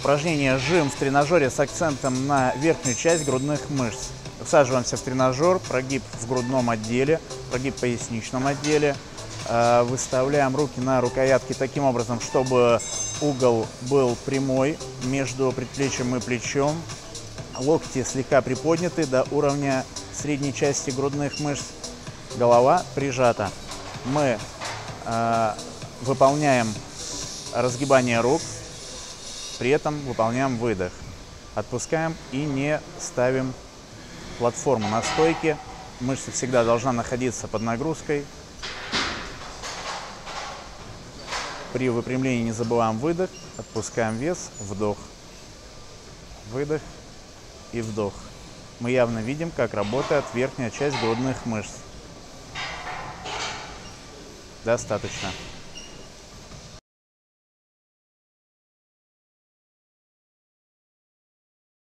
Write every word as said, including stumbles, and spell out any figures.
Упражнение жим в тренажере с акцентом на верхнюю часть грудных мышц. Усаживаемся в тренажер, прогиб в грудном отделе, прогиб в поясничном отделе. Выставляем руки на рукоятки таким образом, чтобы угол был прямой между предплечьем и плечом. Локти слегка приподняты до уровня средней части грудных мышц. Голова прижата. Мы э, выполняем разгибание рук. При этом выполняем выдох. Отпускаем и не ставим платформу на стойке. Мышца всегда должна находиться под нагрузкой. При выпрямлении не забываем выдох. Отпускаем вес. Вдох. Выдох и вдох. Мы явно видим, как работает верхняя часть грудных мышц. Достаточно.